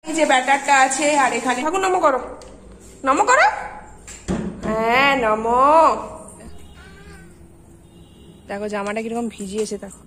এই যে ব্যাটারটা আছে আর এখানে ঠাকুর নমো করো, নমো করো, হ্যাঁ নমো। দেখো জামাটা কিরকম ভিজিয়েছে দেখো।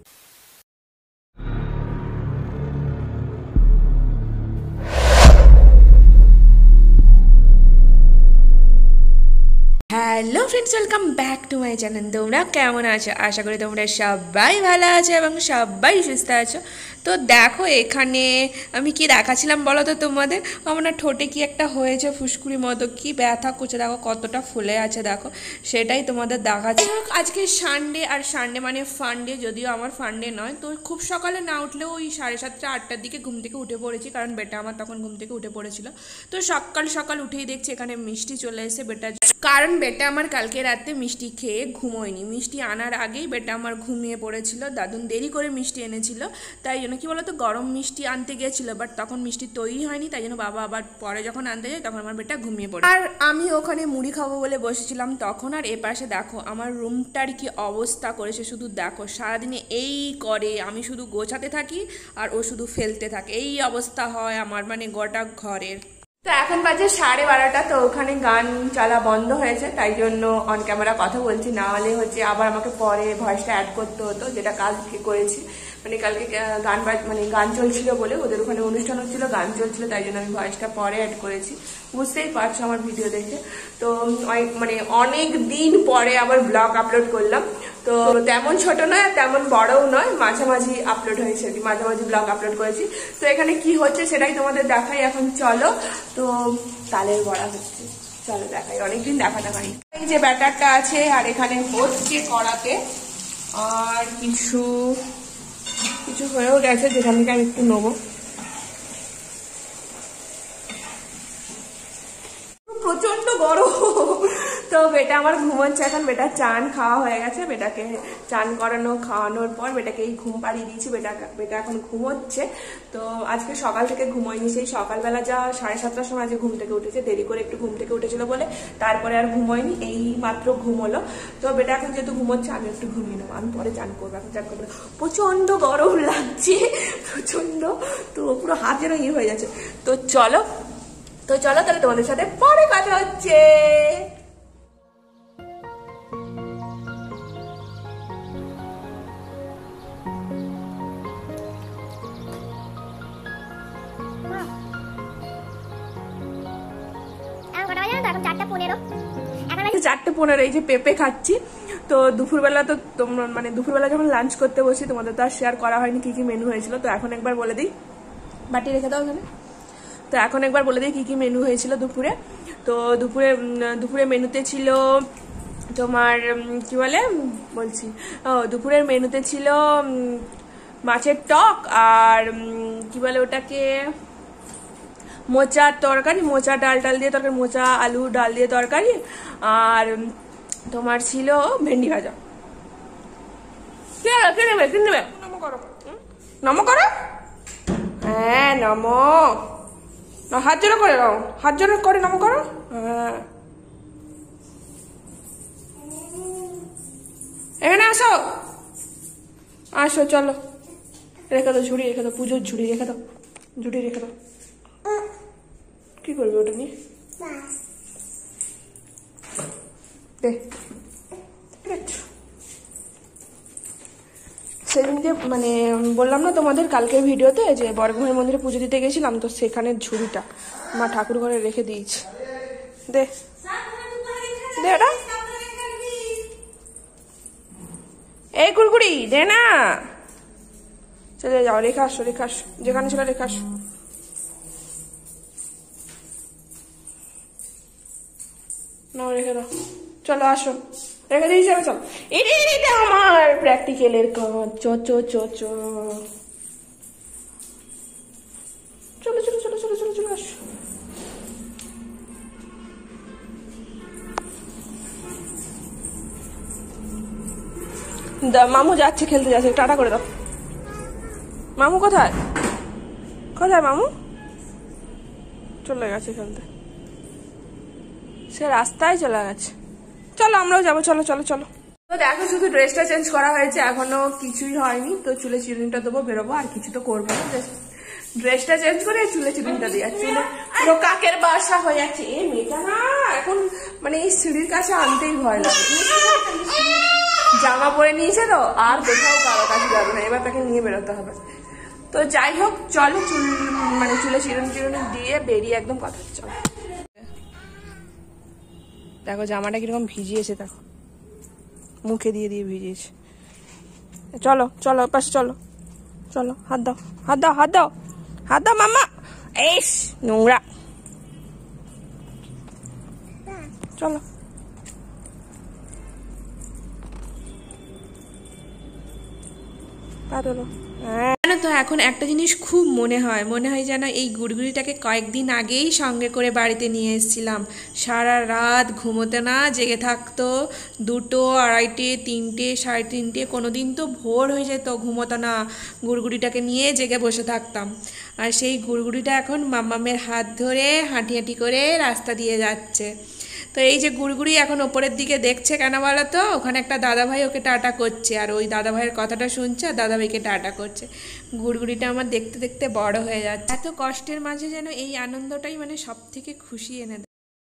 Hello friends, welcome back to my channel. তোমরা কেমন আছো? আশা করি তোমরা সবাই ভালো আছো এবং সবাই সুস্থ আছো। তো দেখো এখানে আমি কি দেখাচ্ছিলাম বলো তো তোমাদের, আমার না ঠোঁটে কি একটা হয়েছে ফুসকুড়ি মতো, কি ব্যথা করছে দেখো, কতটা ফুলে আছে দেখো, সেটাই তোমাদের দেখাচ্ছি। আজকে সানডে, আর সানডে মানে ফান্ডে, যদিও আমার ফান্ডে নয়। তো খুব সকালে না উঠলেও ওই 7:30 8টার দিকে ঘুম থেকে উঠে পড়েছি, কারণ বেটা আমার তখন ঘুম থেকে উঠে পড়েছিল। তো সকাল সকাল উঠেই দেখছি এখানে মিষ্টি চলে এসে বেটা, কারণ বেটা আমার কালকে রাতে মিষ্টি খেয়ে ঘুমোয়নি। মিষ্টি আনার আগেই বেটা আমার ঘুমিয়ে পড়েছিল। দাদুন দেরি করে মিষ্টি এনেছিল, তাই জন্য কি বলতো গরম মিষ্টি আনতে গিয়েছিল, বাট তখন মিষ্টি তৈরি হয়নি, তাই জন্য বাবা আবার পরে যখন আনতে যায় তখন আমার বেটা ঘুমিয়ে পড়ে। আর আমি ওখানে মুড়ি খাবো বলে বসেছিলাম তখন। আর এপাশে দেখো আমার রুমটার কি অবস্থা করেছে শুধু দেখো, সারাদিনে এই করে, আমি শুধু গোছাতে থাকি আর ও শুধু ফেলতে থাকে, এই অবস্থা হয় আমার, মানে গোটা ঘরের। তো এখন বাজে 12:30, তো ওখানে গান চলা বন্ধ হয়েছে, তাই জন্য অন ক্যামেরা কথা বলছি, না হলে হচ্ছে আবার আমাকে পরে ভয়েসটা অ্যাড করতে হতো, যেটা কালকে করেছি। মানে কালকে গান চলছিল বলে, ওদের ওখানে অনুষ্ঠান হচ্ছিল, গান চলছিল, তাই জন্য আমি ভয়েসটা পরে অ্যাড করেছি। বুঝতেই পারছো আমার ভিডিও দেখে। তো মানে অনেক দিন পরে আবার ব্লগ আপলোড করলাম। তো তেমন ছোট নয় তেমন বড়ও নয়, মাঝামাঝি আপলোড হয়েছে, মাঝামাঝি ব্লগ আপলোড করেছি। তো এখানে কি হচ্ছে সেটাই তোমাদের দেখাই এখন, চলো। তো তালের বড়া হচ্ছে, চলো দেখাই, অনেকদিন দেখাতে পারি। এই যে ব্যাটারটা আছে আর এখানে হচ্ছে কড়াতে, আর কিছু হয়েও গেছে, যেখান থেকে আমি একটু নেবো। প্রচন্ড গরম। তো বেটা আমার ঘুমোচ্ছে এখন, বেটা চান খাওয়া হয়ে গেছে, বেটাকে চান করানো খাওয়ানোর পর বেটাকে এই ঘুম পাড়িয়ে দিয়েছি, বেটা এখন ঘুমোচ্ছে। তো আজকে সকাল থেকে ঘুমোয়নি, সেই সকালবেলা যা 7:30টার সময় আজকে ঘুম থেকে উঠেছে, দেরি করে একটু ঘুম থেকে উঠেছিল বলে তারপরে আর ঘুমোয়নি, এই মাত্র ঘুম হলো। তো বেটা এখন যেহেতু ঘুমোচ্ছে আমি একটু ঘুমিয়ে নেবো, আমি পরে চান করবো, এখন চান করবো। প্রচন্ড গরম লাগছে, প্রচন্ড, তো পুরো হাত যেন ইয়ে হয়ে যাচ্ছে। তো চলো তাহলে তোমাদের সাথে পরে কথা হচ্ছে। এখন 4:15, এই যে পেঁপে খাচ্ছি। তো দুপুরবেলা দুপুরবেলা যখন লাঞ্চ করতে বসি, তোমাদের তো আর শেয়ার করা হয়নি কি কি মেনু হয়েছিল। তো এখন একবার বলে দিই, বাটি রেখে দাও ওখানে। তো এখন একবার বলে দিই কি কি মেনু হয়েছিল দুপুরে। তো দুপুরে মেনুতে ছিল তোমার কি বলে বলছি, দুপুরের মেনুতে ছিল মাছের টক, আর কি বলে ওটাকে, মোচার তরকারি, মোচা ডাল দিয়ে তরকারি, মোচা আলু ডাল দিয়ে তরকারি, আর তোমার ছিল ভেন্ডি ভাজা। কে নেবে নমো করো, হ্যাঁ নমো, হাত জোড়া করে নাও, হাত জোড়া করে নমো করো, হ্যাঁ এখানে আসো চলো, রেখে দাও ঝুড়ি, রেখে দাও, পুজোর ঝুড়ি রেখে দাও, ঝুড়ি রেখে দাও। কি করবে ওটা নিয়ে? সেদিনকে মানে বললাম না তোমাদের কালকের ভিডিওতে, যে বর্গভূমির মন্দিরে পুজো দিতে গেছিলাম, তো সেখানে ঝুড়িটা মা ঠাকুর ঘরে রেখে দিয়েছি। দে ওটা, এই কুড়কুড়ি দে না, চলে যাও, রেখে আসো, যেখানে ছিল রেখে আসো। না রেখে দাও, চলো আসো, রেখে দিয়েছি আমি, চলো। এটা আমার প্র্যাকটিক্যালের কাজ, চলো আসো। মামু যাচ্ছে, খেলতে যাচ্ছে, টাটা করে দাও। মামু কোথায় মামু? চলে গেছে খেলতে, সে রাস্তায় চলে গেছে। চলো আমরাও যাবো, চলো। তো দেখো শুধু ড্রেসটা চেঞ্জ করা হয়েছে, এখনো কিছুই হয়নি। তো চুলে চিরুনিটা দেবো, বেরোবো, আর কিছু তো করবো না, ড্রেসটা চেঞ্জ করে চুলে চিরুনিটা দিয়ে চুলে পুরো কাকের বাসা হয়ে যাচ্ছে। এই মেয়েটা না এখন মানে এই সিঁড়ির কাছে আনতেই ভয় লাগে। জামা পরে নিয়েছে তো আর কোথাও কারো কাছে যাবে না, এবার তাকে নিয়ে বেরোতে হবে। তো যাই হোক চলো চুলে চিরুনি দিয়ে বেরিয়ে একদম কথা চলো। দেখো জামাটা কিরকম ভিজিয়েছে, দেখো মুখে দিয়ে ভিজিয়েছে। চলো চলো পাশে চলো চলো, হাত দাও হাত দাও হাত দাও হাত দাও মামা। এস নোংরা, চলো। জানো তো এখন একটা জিনিস খুব মনে হয় যেন এই গুড়গুড়িটাকে কয়েকদিন আগেই সঙ্গে করে বাড়িতে নিয়ে এসেছিলাম। সারা রাত ঘুমোতে না জেগে থাকতো, 2টো 2:30 3টে 3:30 কোনো দিন তো ভোর হয়ে যেত, ঘুমোতো না, গুড়গুড়িটাকে নিয়ে জেগে বসে থাকতাম। আর সেই গুড়গুড়িটা এখন মাম্মামের হাত ধরে হাঁটি হাঁটি করে রাস্তা দিয়ে যাচ্ছে। তো এই যে গুড়গুড়ি এখন ওপরের দিকে দেখছে কেন বলো তো, ওখানে একটা দাদাভাই ওকে টাটা করছে, আর ওই দাদাভাইয়ের কথাটা শুনছে আর দাদাভাইকে টাটা করছে। গুড়গুড়িটা আমার দেখতে দেখতে বড় হয়ে যাচ্ছে। এত কষ্টের মাঝে যেন এই আনন্দটাই মানে সব থেকে খুশি এনে দেয়।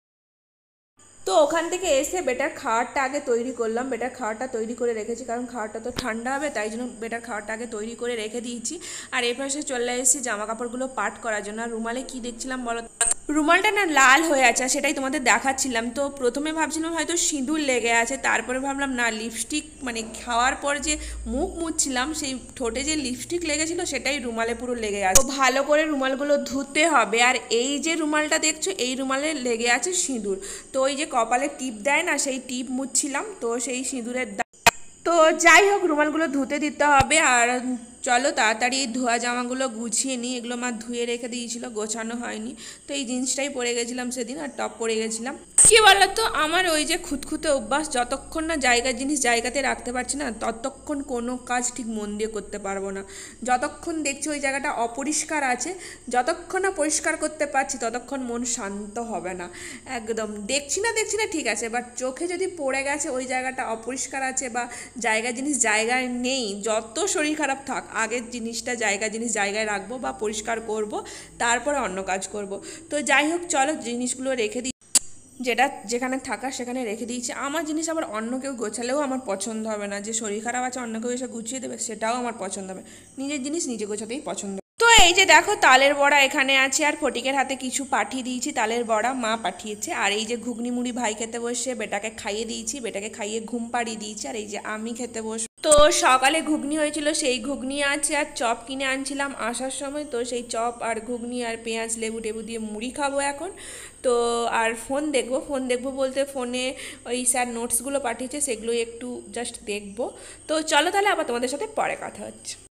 তো ওখান থেকে এসে বেটার খাবারটা আগে তৈরি করলাম। বেটার খাবারটা তৈরি করে রেখেছি, কারণ খাবারটা তো ঠান্ডা হবে, তাই জন্য বেটার খাবারটা আগে তৈরি করে রেখে দিয়েছি। আর এই পাশে চলে এসেছি জামা কাপড়গুলো পাট করার জন্য। আর রুমালে কি দেখছিলাম বলো, রুমালটা না লাল হয়ে আছে, সেটাই তোমাদের দেখাচ্ছিলাম। তো প্রথমে ভাবছিলাম হয়তো সিঁদুর লেগে আছে, তারপরে ভাবলাম না, লিপস্টিক মানে খাওয়ার পর যে মুখ মুছছিলাম সেই ঠোঁটে যে লিপস্টিক লেগেছিল সেটাই রুমালে পুরো লেগে আছে। তো ভালো করে রুমালগুলো ধুতে হবে। আর এই যে রুমালটা দেখছো, এই রুমালে লেগে আছে সিঁদুর। তো ওই যে কপালে টিপ দেয় না, সেই টিপ মুছছিলাম, তো সেই সিঁদুরের তো যাই হোক রুমালগুলো ধুতে দিতে হবে। আর চলো তাড়াতাড়ি ধোয়া জামাগুলো গুছিয়ে নিই। এগুলো মা ধুয়ে রেখে দিয়েছিল, গোছানো হয়নি। তো এই জিন্সটাই পরে গেছিলাম সেদিন, আর টপ পরে গেছিলাম। কি বলতো, আমার ওই যে খুঁতখুঁতে অভ্যাস, যতক্ষণ না জায়গার জিনিস জায়গাতে রাখতে পারছি না, ততক্ষণ কোনো কাজ ঠিক মন দিয়ে করতে পারবো না। যতক্ষণ দেখছি ওই জায়গাটা অপরিষ্কার আছে, যতক্ষণ না পরিষ্কার করতে পারছি ততক্ষণ মন শান্ত হবে না। একদম দেখছি না ঠিক আছে, বাট চোখে যদি পড়ে গেছে ওই জায়গাটা অপরিষ্কার আছে বা জায়গার জিনিস জায়গায় নেই, যত শরীর খারাপ থাক, আগের জিনিসটা জায়গার জিনিস জায়গায় রাখবো বা পরিষ্কার করব, তারপরে অন্য কাজ করব। তো যাই হোক চলো জিনিসগুলো রেখে দিই, যেটা যেখানে থাকা সেখানে রেখে দিয়েছি। আমার জিনিস আবার অন্য কেউ গোছালেও আমার পছন্দ হবে না, যে শরীর খারাপ আছে অন্য কেউ এসে গুছিয়ে দেবে সেটাও আমার পছন্দ হবে। নিজের জিনিস নিজে গোছাতেই পছন্দ। তো এই যে দেখো তালের বড়া এখানে আছে, আর ফটিকের হাতে কিছু পাঠিয়ে দিয়েছি তালের বড়া, মা পাঠিয়েছে। আর এই যে ঘুগনি মুড়ি ভাই খেতে বসে, বেটাকে খাইয়ে দিয়েছি, বেটাকে খাইয়ে ঘুম পাড়িয়ে দিয়েছি। আর এই যে আমি খেতে বস, তো সকালে ঘুগনি হয়েছিল, সেই ঘুগনি আছে। আর চপ কিনে আনছিলাম আসার সময়, তো সেই চপ আর ঘুগনি আর পেঁয়াজ লেবু টেবু দিয়ে মুড়ি খাবো এখন। তো আর ফোন দেখবো বলতে ফোনে ওই স্যার নোটসগুলো পাঠিয়েছে, সেগুলো একটু জাস্ট দেখবো। তো চলো তাহলে আবার তোমাদের সাথে পরে কথা হচ্ছে।